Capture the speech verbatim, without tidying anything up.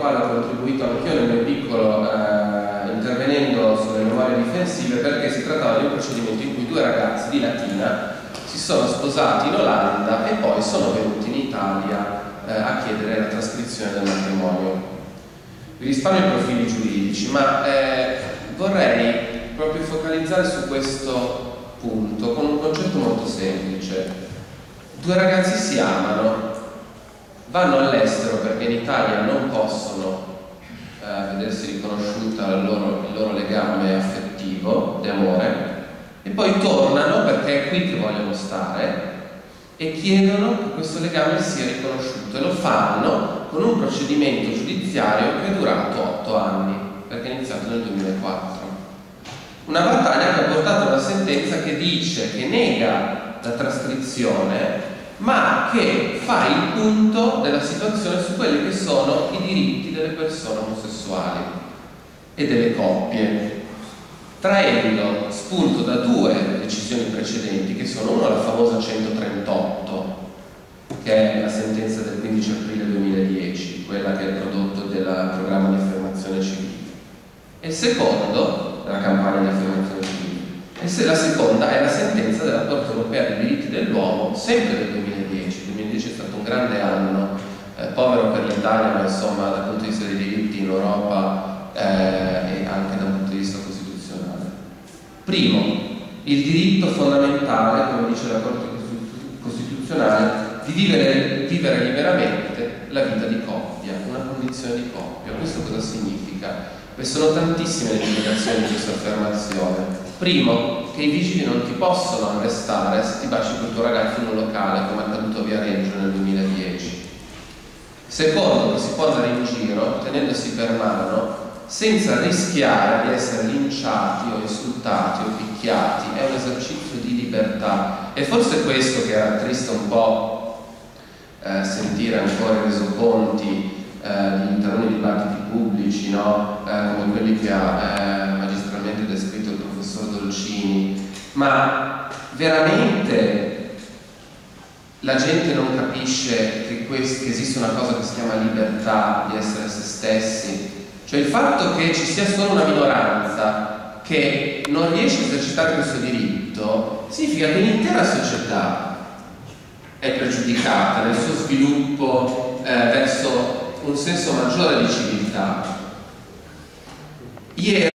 quale ho contribuito anch'io nel mio piccolo eh, intervenendo sulle memorie difensive, perché si trattava di un procedimento in cui due ragazzi di Latina si sono sposati in Olanda e poi sono venuti in Italia eh, a chiedere la trascrizione del matrimonio. Vi risparmio i profili giuridici, ma eh, vorrei proprio focalizzare su questo punto con un concetto molto semplice. Due ragazzi si amano, vanno all'estero perché in Italia non possono eh, vedersi riconosciuta il loro, il loro legame affettivo di amore, e poi tornano perché è qui che vogliono stare e chiedono che questo legame sia riconosciuto, e lo fanno con un procedimento giudiziario che è durato otto anni, perché è iniziato nel duemilaquattro. Una battaglia che ha portato a una sentenza che dice, che nega la trascrizione, ma che fa il punto della situazione su quelli che sono i diritti delle persone omosessuali e delle coppie, traendo spunto da due decisioni precedenti, che sono una la famosa centotrentotto, che è la sentenza del quindici aprile duemiladieci, quella che è il prodotto del programma di affermazione civile, e il secondo, della campagna di affermazione civile, e se la seconda è la sentenza della Corte Europea dei diritti dell'uomo, sempre del duemiladieci. Il duemiladieci è stato un grande anno, eh, povero per l'Italia, ma insomma dal punto di vista dei diritti in Europa eh, e anche dal punto di vista costituzionale. Primo, il diritto fondamentale, come dice la Corte Costituzionale, di vivere, vivere liberamente la vita di coppia, una condizione di coppia. Questo cosa significa? Beh, sono tantissime le implicazioni di questa affermazione. Primo, che i vigili non ti possono arrestare se ti baci col tuo ragazzo in un locale, come è accaduto a Viareggio nel duemiladieci. Secondo, che si può andare in giro tenendosi per mano senza rischiare di essere linciati o insultati o picchiati. È un esercizio di libertà. E forse questo che rattrista un po' eh, sentire ancora i resoconti eh, di taluni dibattiti pubblici, no? eh, come quelli che ha eh, magistralmente descritto il professor Dolcini. Ma veramente la gente non capisce che, che esiste una cosa che si chiama libertà di essere se stessi? Cioè il fatto che ci sia solo una minoranza che non riesce a esercitare questo diritto significa che l'intera società è pregiudicata nel suo sviluppo eh, verso un senso maggiore di civiltà. Ieri